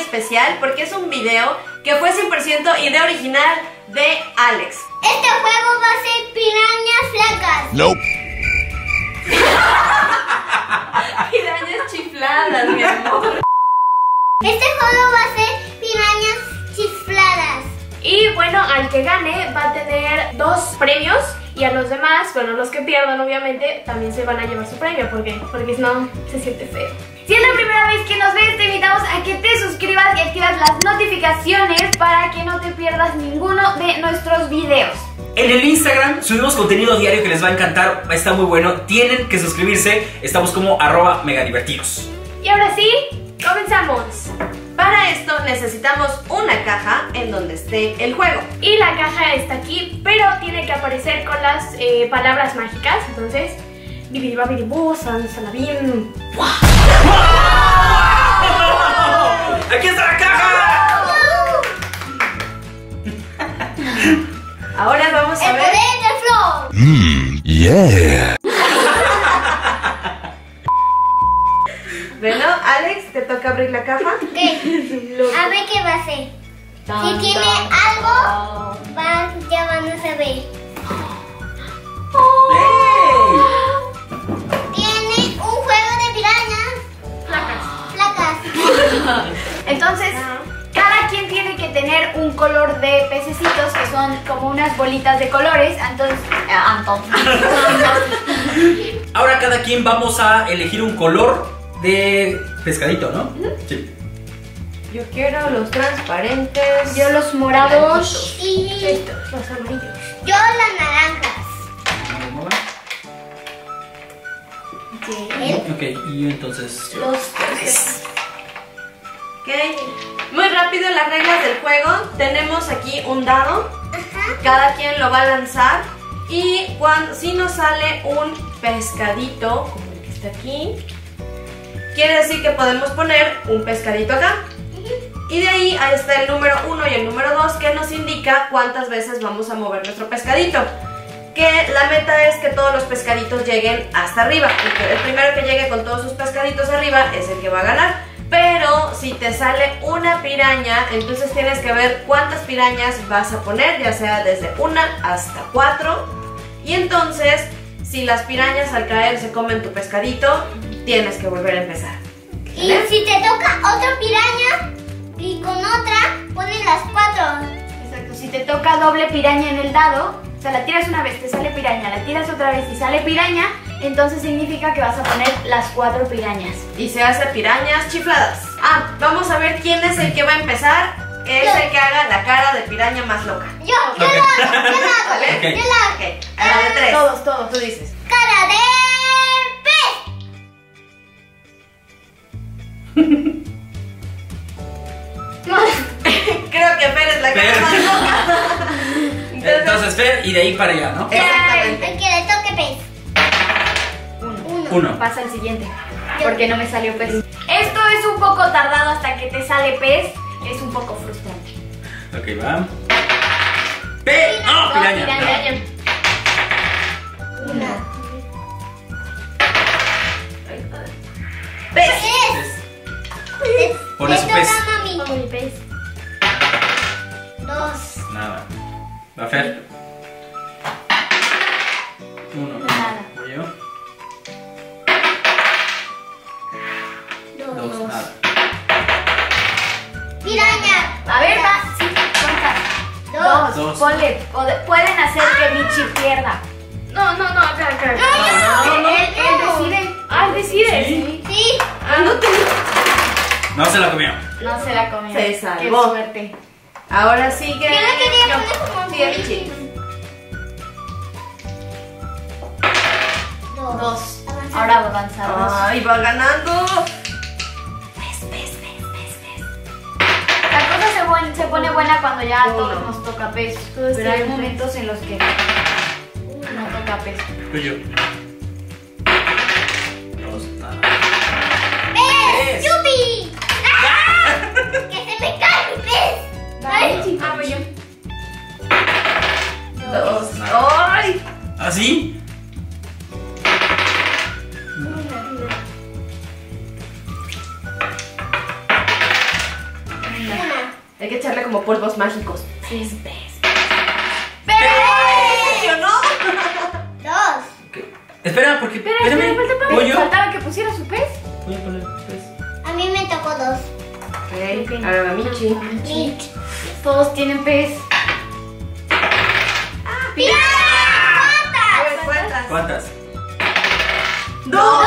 especial porque es un video que fue 100% idea original de Alex. Este juego va a ser pirañas flacas. Nope. Pirañas chifladas, mi amor. Este juego va a ser pirañas chifladas. Y bueno, al que gane va a tener 2 premios. Y a los demás, bueno, los que pierdan obviamente, también se van a llevar su premio. Porque si no, se siente feo. Si es la primera vez que nos ves, te invitamos a que te suscribas y activas las notificaciones para que no te pierdas ninguno de nuestros videos. En el Instagram subimos contenido diario que les va a encantar, está muy bueno. Tienen que suscribirse, estamos como @megadivertidos. Y ahora sí, comenzamos. Para esto necesitamos una caja en donde esté el juego. Y la caja está aquí, pero tiene que aparecer con las palabras mágicas. Entonces, bibiribabiribú, salabim. ¡Aquí está la caja! Ahora vamos a El ver. poder del flow. Yeah. Bueno, Alex, te toca abrir la caja. Ok. A ver qué va a ser. Si tiene algo, ya van a saber. Tiene un juego de pirañas flacas. Entonces, cada quien tiene que tener un color de pececitos que son como unas bolitas de colores. Entonces, Ahora cada quien vamos a elegir un color de pescadito, ¿no? Sí. Yo quiero los transparentes. yo los morados, Y estos, los amarillos. yo las naranjas. Ok, y entonces... Los verdes. Ok. Muy rápido las reglas del juego. Tenemos aquí un dado. Ajá. Cada quien lo va a lanzar. Y si nos sale un pescadito, como el que está aquí, quiere decir que podemos poner un pescadito acá. Y de ahí está el número 1 y el número 2 que nos indica cuántas veces vamos a mover nuestro pescadito. Que la meta es que todos los pescaditos lleguen hasta arriba. El primero que llegue con todos sus pescaditos arriba es el que va a ganar. Pero si te sale una piraña, entonces tienes que ver cuántas pirañas vas a poner, ya sea desde 1 hasta 4. Y entonces, si las pirañas al caer se comen tu pescadito, tienes que volver a empezar. Y si te toca otra piraña y con otra, pones las 4. Exacto, si te toca doble piraña en el dado, o sea, la tiras una vez, te sale piraña, la tiras otra vez y sale piraña, entonces significa que vas a poner las 4 pirañas. Y se hace pirañas chifladas. Vamos a ver quién es el que va a empezar. Es Yo. el que haga la cara de piraña más loca. Yo la hago, ¿Vale? Ok. yo la hago. Ok, a la de 3. Todos. Tú dices. Cara de Creo que Fer es la cara Fer. más loca. Entonces Fer, y de ahí para allá, ¿no? pez. Exactamente. El que le toque pez. Uno. Pasa al siguiente, porque no me salió pez. Esto es un poco tardado hasta que te sale pez, es un poco frustrante. Ok, va. ¡No! Piraña. Piraña. Una. Pez. Pez. Pone su Le pez. toca a mami. Como el pez. 2. Nada. Va Fer. 1. Nada. Voy yo. 2. Dos. Nada. Piraña. A ver, va, sí, cuenta. 2. Dos. Ponle, pueden hacer que Michi pierda. No, acá. No. Él decide. Él decide. Sí. Sí. No se la comió. No se la comió. Se salvó. Qué suerte. Ahora sigue. Yo la quería poner como Sigue Michi. 2. Ahora va a avanzar. Ay, va ganando. La cosa se pone buena cuando ya a todos Uno. nos toca pez. Todos Pero hay tienen momentos en los que no toca pez. Voy yo. 2. Nada. ¡Pez! ¡Yupi! ¡Ah! ¡Que se me cae mi pez! ¡Ay! Voy yo. 2. ¡Ay! ¿Así? Hay que echarle como polvos mágicos. Sí. ¿Pero no? 2. Espera, porque. Espera, falta ¿Voy yo? faltaba que pusiera su pez. Voy a poner pez. A mí me tocó 2. Ok, ahora va Michi. Mitch. Todos tienen pez. ¡Piranha! A ver, ¿cuántas? ¿Cuántas? 2.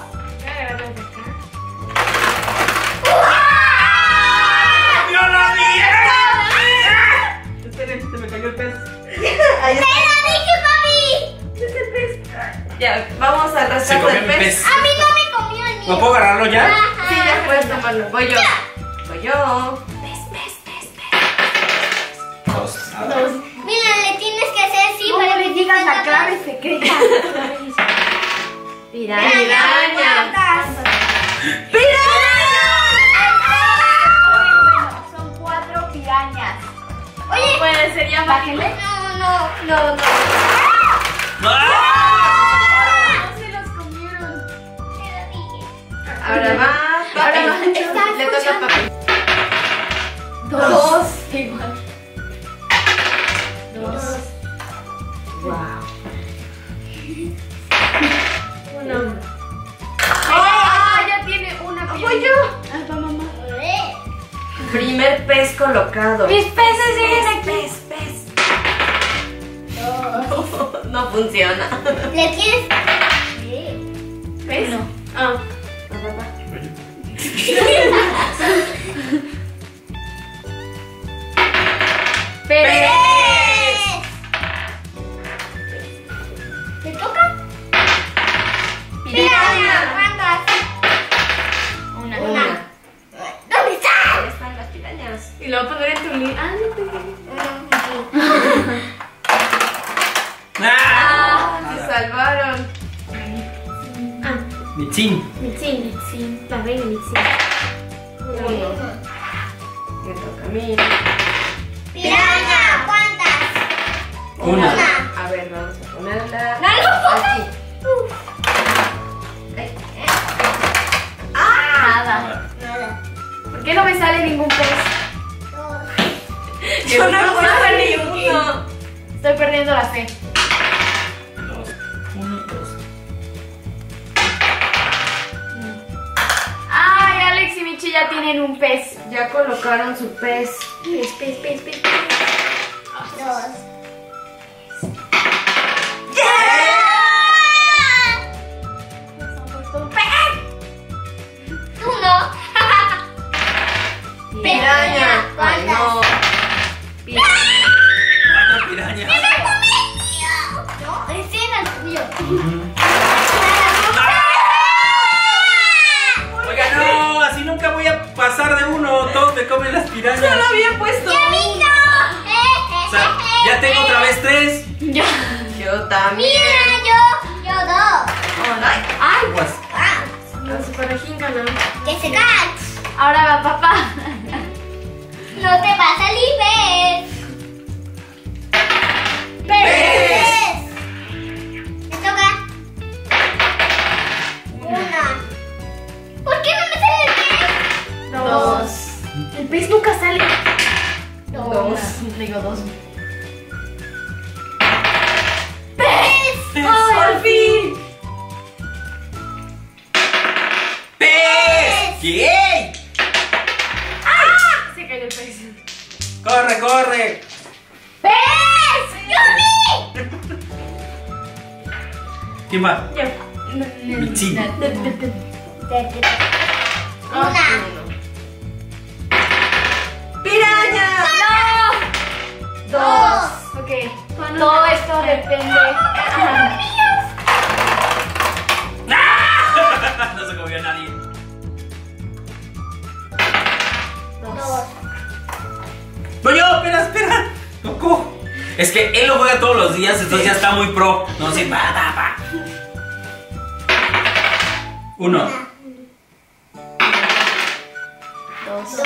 ¡Yo lo vi! Esperen, se me cayó el pez. Ahí está. ¡Te lo dije, papi! Ya, vamos al Se rescate comió del mi pez. pez. A mí no me comió el ¿No mío. puedo agarrarlo ya? Sí, ya puedes tomarlo. Voy yo. Voy yo. Dos. Mira, le tienes que hacer así No para le que digas te la tapas. clave secreta. Piraña, ¿cuántas? Bueno, son 4 pirañas. Oye, Puede ser ya bájenle. no. No ¡Ah! se los comieron. Te lo dije. Ahora va. Ahora va. Papi. Está Le toca a escuchando. papi. 2. Igual. 2. Wow. 1. ¡Ah! Ya tiene una piraña. Voy yo. Ah, va mamá. Primer pez colocado. Mis peces siguen aquí. Pez. No funciona. ¿Le quieres? ¿Pez? No. Ah. Pez. ¿Te toca? Piraña. ¿Cuántas? Una. ¿Dónde está? Ahí están las pirañas. Y lo voy a poner en tu línea. Ah, no pegué. ¡Ah! Se salvaron. Ah, Mitzin. Mitzin. La reina Mitzin. Uno. Me toca a mí. Piraña, ¿cuántas? Una. A ver, vamos a ponerla. No lo pongas. Aquí. Nada. Nada. ¿Por qué no me sale ningún pez? 2. Yo no encuentro ni uno. Estoy perdiendo la fe. 2. 1, 2. Ay, Alex y Michi ya tienen un pez. Ya colocaron su pez. Pez. 2. Tú no. Piraña. Ay, ¿Cuántas? no. Cuatro pirañas. No, ese era el tuyo. Oiga, no, así nunca voy a pasar de uno. Todos me comen las pirañas. Yo lo había puesto. O sea, ya tengo otra vez 3. Yo. Yo también. Mira, yo 2. Ay, Ay, Pues, no, su conejín ganó. Que se cae. Ahora va papá. No te va a salir pez. Pez. Me toca. Una. ¿Por qué no me sale el pez? 2. El pez nunca sale. Dos. Digo 2. ¡Pez! ¡Al fin! ¡pez! ¡Yay! Se cayó el pez. ¡Corre, corre! ¡Pez! ¡Yupi! ¿Quién va? Yo. Mitzin. Una. ¡Piraña! ¡No! 2. Ok. Todo esto depende. Ajá. No se comió a nadie. 2. ¡Voy yo! ¡Espera! ¡Coco! Es que él lo juega todos los días, entonces ya está muy pro. No, sí, va. 1. 2.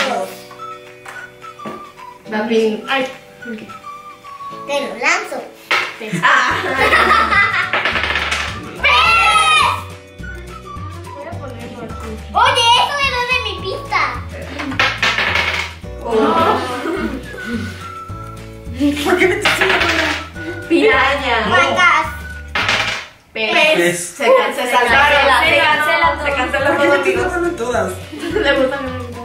Papi. Ay. Te lo lanzo. Pez. Voy a ponerlo aquí. Oye, eso me da de mi pista. Oh. Pez. Se salvaron. Se canceló todo, ¿Por qué amigos. ganan todas? Le gusta mi amigo.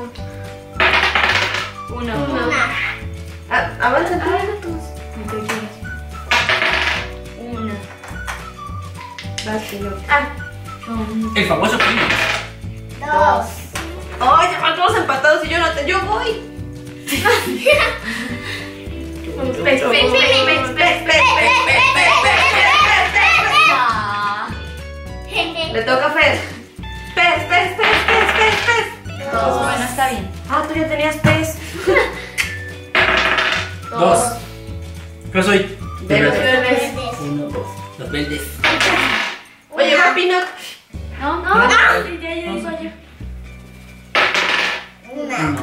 Uno. Una. Avanza tú. Una. Vas, Pino. El famoso primo. Dos. Oye, estamos empatados y yo no te. Yo voy. Pez. Le toca a Fer. Pez. Dos. Bueno, está bien. Ah, tú ya tenías pez. Dos. ¿Qué soy? Verdes. Verdes. 1, 2. Los verdes. Oye, va Peanut. No. Ya digo yo. Una. 1.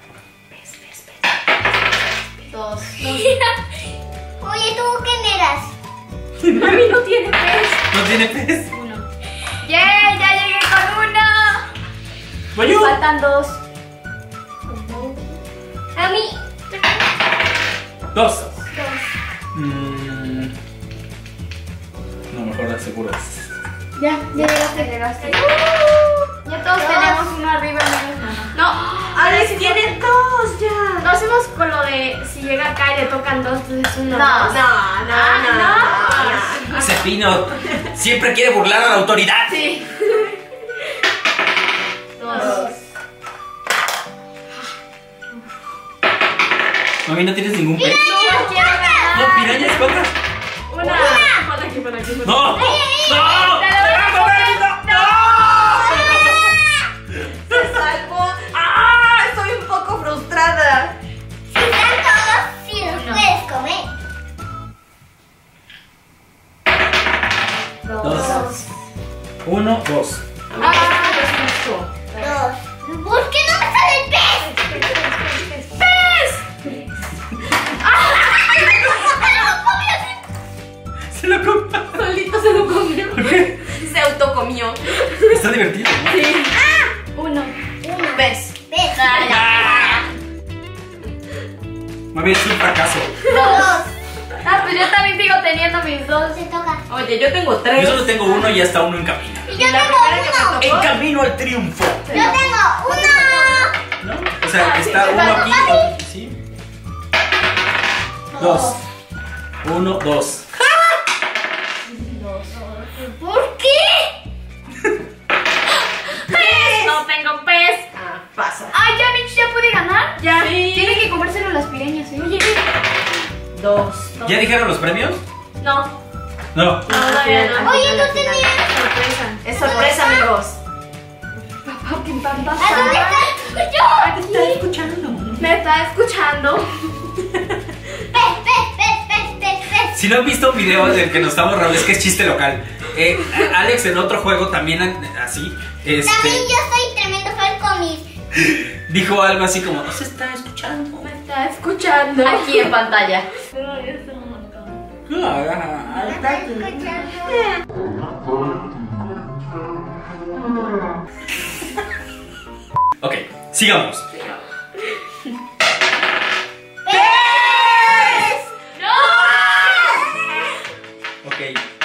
Dos. Oye, ¿tú quién eras? Mami no tiene pez. ¿No tiene pez? Uno. ¡Yay! ¡Ya llegué con uno! ¿Voy yo? Faltan dos. A mí. 2. No, mejor aseguras. Ya llegaste. Ya todos tenemos uno arriba y menos. No, Alex tiene dos ya. no hacemos con lo de si llega acá y le tocan dos, entonces uno. No. Ese Pino siempre quiere burlar a la autoridad. Sí. Dos. Mami, ¿no tienes ningún pez? No quiero ganar. No, pirañas, ¿cuántas? Una. Pon aquí. ¡No! ¡No! Te lo voy a ¡No! Se salvó. ¡Ah! Estoy un poco frustrada. Si están todos, sí los puedes comer. Dos. 1, 2. Dos. ¿Por qué no me sale el pez? Se lo comió. Solito se lo comió. Se autocomió. Está divertido, ¿no? Uno. Una. Pez. Pez. Mami, es un fracaso. Dos. Pues yo también sigo teniendo mis dos. Se toca. Oye, yo tengo Yo tres. solo tengo uno y hasta uno en camino. Y yo La tengo primera que me uno. tocó. En camino al triunfo. Yo tengo uno. ¿No? O sea, está uno aquí, otro aquí, ¿sí? 2. 1, 2. ¿Por qué? No tengo pez. Ah, pasa. Ay, ya, Mitch, ¿ya pude ganar? Ya. Sí. Tiene que comérselo las pireñas, ¿eh? Oye, Dos. ¿Ya dijeron los premios? no. No. Todavía no. Oye, tú tenías. Sorpresa. Es sorpresa, amigos. ¿A dónde está el tuyo? Está escuchando. Me está escuchando. Pez. Si no han visto un video del que nos estamos riendo, es que es chiste local. Alex en otro juego también así, También yo soy tremendo fan con mis. dijo algo así como, ¿no se está escuchando? Me está escuchando. Aquí en pantalla. Ok, sigamos. Ok.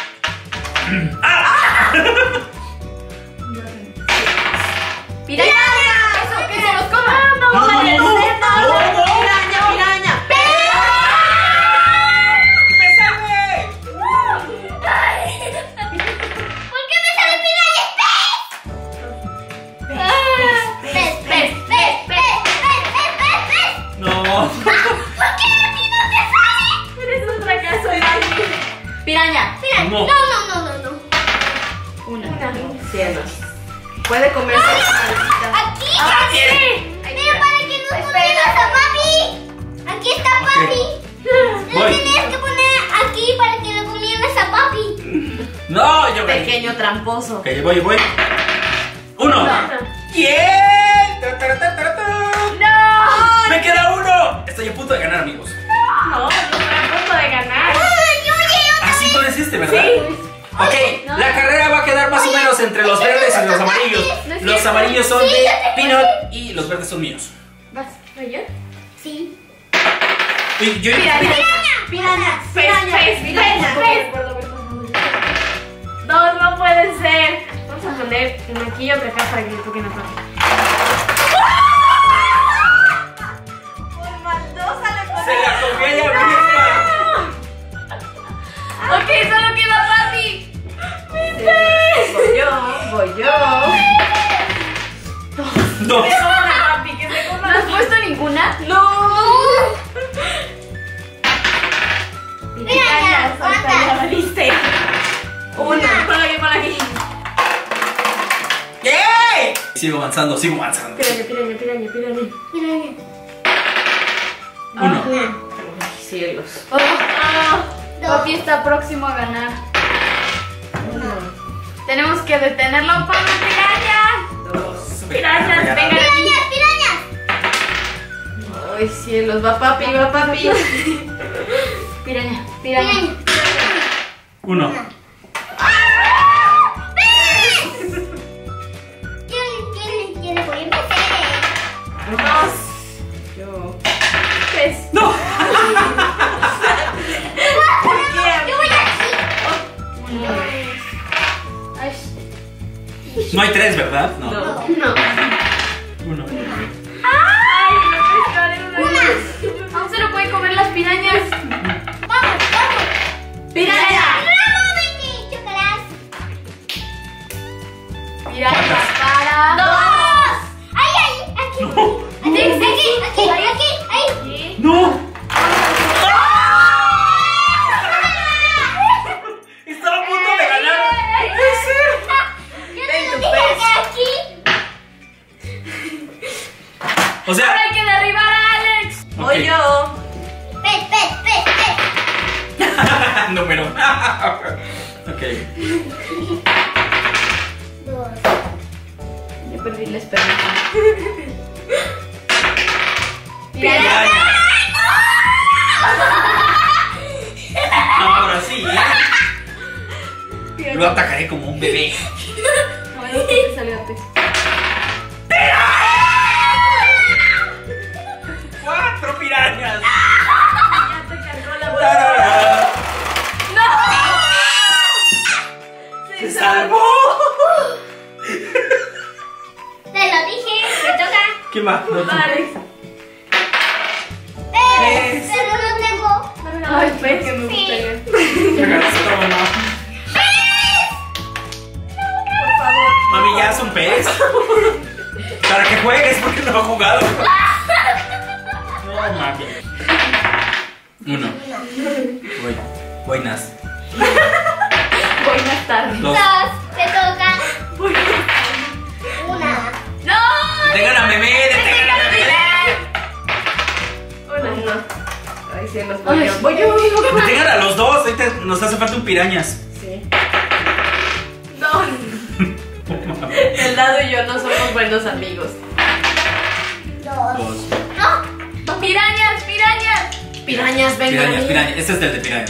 ¡Piraña! ¡Eso, que se los coma! ¡No! No, no, no, no, no. Piraña. ¡Me salve! ¿Por qué me sale pez? No. ¿Por qué a ti no te sale? Eres un fracaso, Dani. Piraña. No. No. Una. Cielos. Puede comerse. Aquí. bien. Pero para que no comieras a papi. Aquí está papi. Lo Voy. tenías que poner aquí para que lo comieras a papi. No, yo gané. Pequeño tramposo. Ok, voy. 1. No. ¿Quién? ¡No! ¡Me queda uno! Estoy a punto de ganar, amigos. No estoy a punto de ganar. Así tú deciste, ¿verdad? Sí. Ok, No. la carrera va a quedar más o menos entre los verdes y los amarillos. No es Los cierto. amarillos son Sí, de ya te Peanut y los verdes son míos. ¿Vas? ¿Voy yo? Sí. Y yo Piraña. Pez. Piraña. Dos, vamos. Una aquí y otra acá para que le toquen a Papi. Por maldosa le pone. Se la comió ella misma. Ok, solo queda Papi. Voy yo. No. Que se coma, Papi, que se coma. ¿No has puesto ninguna? ¡No! Pirañas, ¿cuántas? Ya la viste. Una. Ponla aquí. ¿Qué? Sigo avanzando. Piraña. Uno. Cielos. Papi está próximo a ganar. Tenemos que detenerlo, Pablo. Pirañas. Dos. Pirañas, venga aquí. ¡Pirañas! Ay, cielos. Va papi. Piraña. Uno. ¿Quién le voy a empezar? Dos. Yo. Tres. No. ¿Por qué? Yo voy aquí. Ay, No hay tres, ¿verdad? No. No. no. Uno. Ay, lo pescaré una. Aún se lo pueden comer las pirañas. Vamos. ¡Piraña! ¡Bravo, Betty! ¡Chocolate! Pirañas para. ¡Dos! ¡Ay! Aquí. No. Aquí. ¡Ahí! No. Estaba a punto de ganar. Yo te lo dije que aquí. O sea. Ahora hay que derribar a Alex. Voy yo. Pet. Número. Ok. Dos. Ya perdí la esperanza. Piraña. Ahora sí, Lo atacaré como un bebé. No, no te salió antes. 4 pirañas. Ya te cargó la Tarara. ¡No! Se salvó. Te lo dije. Me toca. ¿Quién va? No, tú. Alex. Pez. Pero no tengo. Ay, pues que me gustaría. Me ganaste, mamá. Por favor. Mami, ya es un pez. Para que juegues porque no ha jugado. No, mami. Uno. Buenas. Buenas tardes. Dos. Dos. Te toca. Una. ¡No! Detengan a Meme, detengan a Meme. Una. Ay, cielos. Voy yo. Detengan a los dos. Ahorita nos hace falta un pirañas. Sí. No. El dado y yo no somos buenos amigos. Dos. Dos. No. Pirañas. Pirañas, venga. Pirañas. Este es del de pirañas.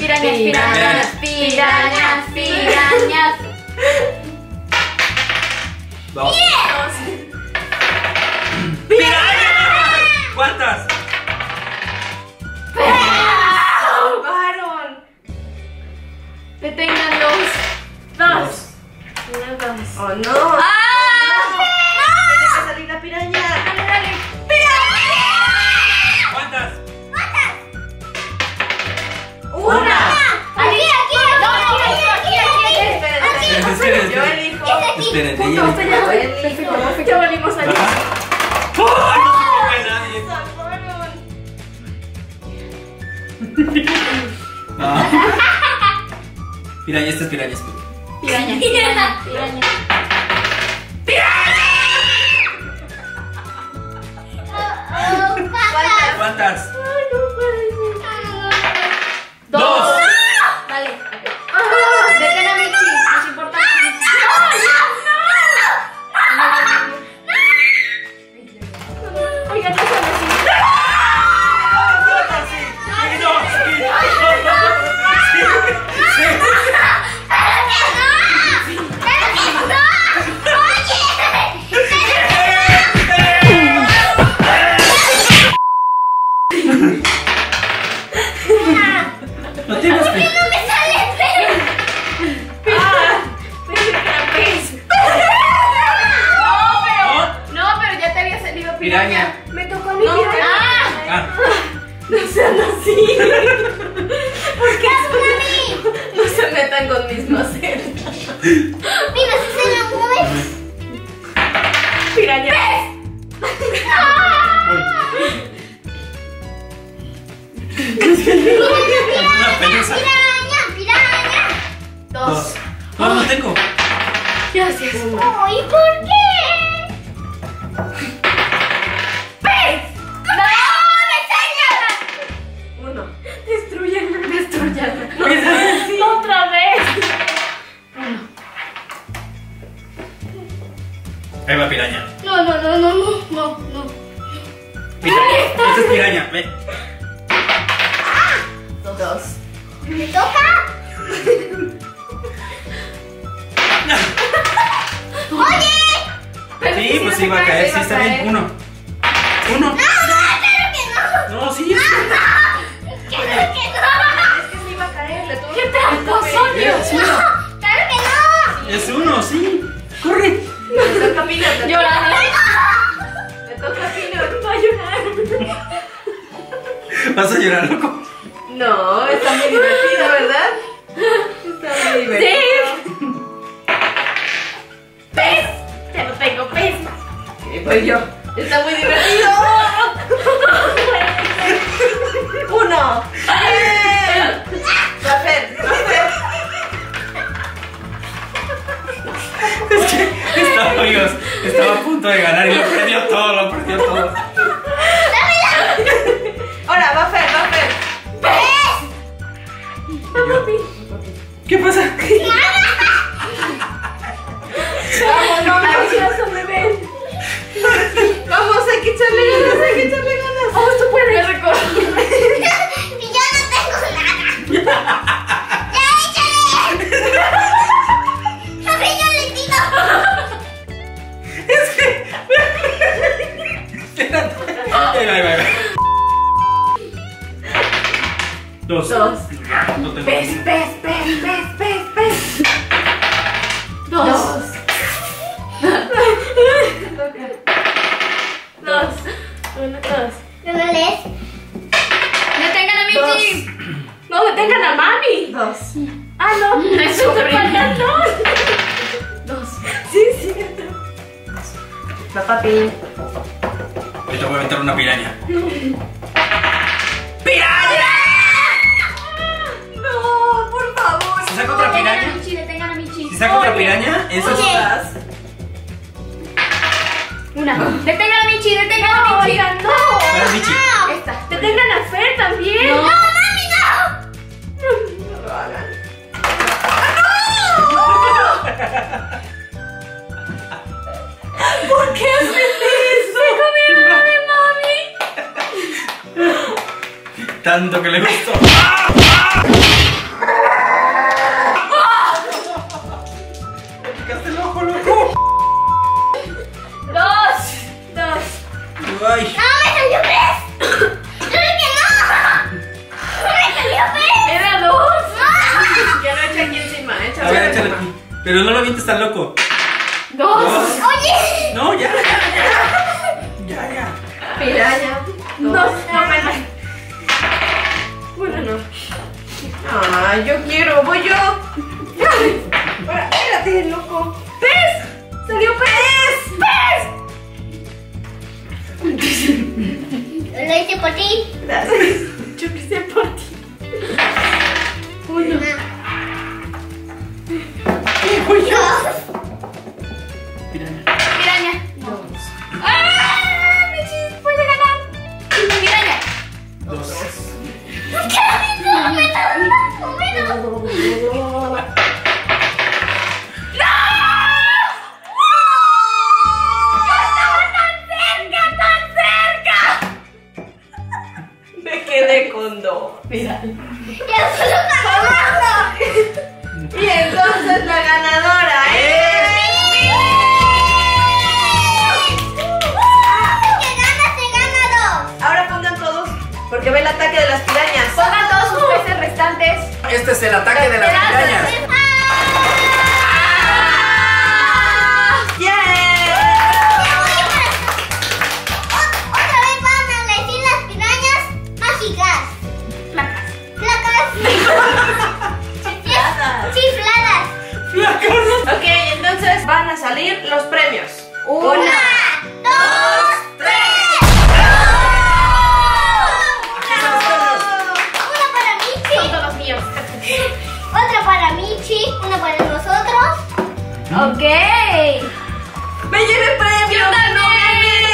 Pirañas. Dos. ¡Pirañas! ¿Cuántas? Salvaron. Deténganlos. Dos. Oh, no. ¡Ah! Tiene que salir la piraña. Dale. ¿Cuántas? Una. Aquí. Esperen. Yo elijo. Esperen, Punto, ella. usted ya. Perfecto. Ya valimos a ¡Ay, no se lo come nadie! Salvaron. Ah. Piraña, este es pirañas. Piraña. ¿Cuántas? Dos. Dale. Detén a Michi. Es importante. Oiga, no sabes si. Mira, si se la mueve. Piraña. Una pelusa. Piraña. 2. No, no tengo. Gracias. Ay, ¿por qué? ¡Pez! ¡No! ¡Deséñala! 1. Destruyanla, destruyanla. Mira. Otra vez. Ahí va piraña. No. Piraña. Esta es piraña. Ve. 2. ¿Me toca? ¡Oye! Pero Sí, si pues no sí va a se caer. se Sí, va a está bien. caer. 1. ¡No, claro que no! No, sí. ¡Claro que no! Es que se iba a caer. Le tuvo ¡Qué que tramposoño! Es 1. ¡Claro que no! Es 1, sí. Corre. Le toca a Pino. Llorando. Le toca a Pino. Va a llorar. Vas a llorar, loco. No, está muy divertido, ¿verdad? Está muy divertido. Sí. ¡Pez! Ya no tengo pez. Y pues yo. Está muy divertido. 1. ¡Bien! Rafael. Es que estaba a punto de ganar y lo perdió todo, Ahora, va Fer. ¿Qué pasa? Avisazo, bebé. Vamos, hay que echarle ganas. Vamos, tú puedes recorrer. ¡Y yo no tengo nada! ¡Ya, échale! ¡A mí yo le tiro! Ahí va. 2. Dos. No tengo. Pez. 2. 2. 1, 2. ¿No lo lees? ¡Detengan a Michi! ¡No, detengan a mami! 2. ¡Ah, no! ¡Eso te faltan 2! 2. Sí, cierto. Va papi. Ahorita voy a aventar una piraña. No, por favor. Si saco otra piraña, Detengan a Michi. si saco otra piraña, eso es. Una. ¡Detengan a Michi! ¡Detengan a Michi! ¡No! Para Michi. Esta. ¡Detengan a Fer también! ¡No, mami, no! No lo hagan. ¿Por qué haces eso? ¡Se comieron a mi mami! Tanto que le gustó. Me picaste el ojo, loco. 2. Ay. ¡No, me salió pez! ¡Claro que no! ¡Me salió pez! ¡Era 2! Ya no echa aquí encima, A ver, échale échale encima. aquí. Pero no lo avientes tan loco. 2. ¡Oye! No, ya. Piraña. No, Bueno, no. Ay, yo quiero, voy yo. Ahora, espérate, loco. ¡Pez! ¡Salió pez! Lo hice por ti. Gracias. Yo qué sé por ti. 1. Piraña. 2. ¡Ah! Michi puede ganar. Piraña. 2. Me quedé con 2. Mira. ¡Ya solo ganó! Y entonces la ganadora es. ¡Que gana 2! Ahora pongan todos, porque ve el ataque de las pirañas. Pongan todos sus peces restantes. Este es el ataque de las pirañas. ¡Yeah! Otra vez van a elegir las pirañas mágicas. Placas. Placas. Chifladas. Flacas. a salir los premios. 1, 2, 3. Uno para Michi. Son todos míos. Otro para Michi. Uno para nosotros. Ok. ¡Me llevé premio! ¡Yo también!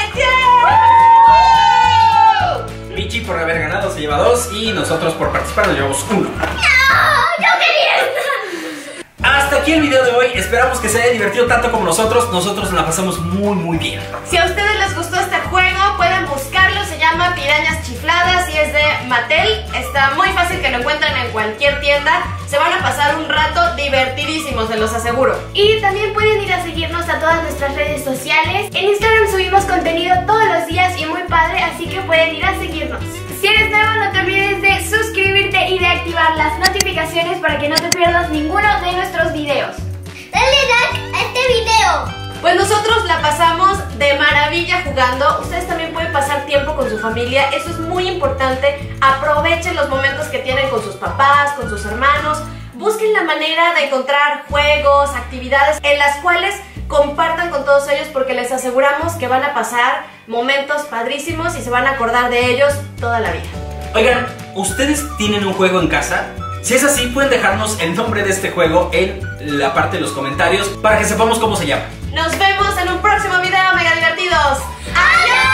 Michi por haber ganado se lleva 2 y nosotros por participar nos llevamos 1. ¡No! ¡Yo quería! Hasta aquí el video de hoy, esperamos que se haya divertido tanto como nosotros nos la pasamos muy bien. Si a ustedes les gustó este juego, pueden buscarlo, se llama Pirañas Chifladas y es de Mattel. Está muy fácil que lo encuentren en cualquier tienda. Se van a pasar un rato divertidísimo, se los aseguro. Y también pueden ir a seguirnos a todas nuestras redes sociales. En Instagram subimos contenido todos los días y muy padre, así que pueden ir a seguirnos. Si eres nuevo, no te olvides de suscribirte y de activar las notificaciones para que no te pierdas ninguno de nuestros videos. Dale like a este video. Pues nosotros la pasamos de maravilla jugando. Ustedes también pueden pasar tiempo con su familia. Eso es muy importante. Aprovechen los momentos que tienen con sus papás, con sus hermanos. Busquen la manera de encontrar juegos, actividades en las cuales compartan con todos ellos porque les aseguramos que van a pasar momentos padrísimos y se van a acordar de ellos toda la vida. Oigan, ¿ustedes tienen un juego en casa? Si es así, pueden dejarnos el nombre de este juego en la parte de los comentarios para que sepamos cómo se llama. Nos vemos en un próximo video mega divertidos. ¡Adiós!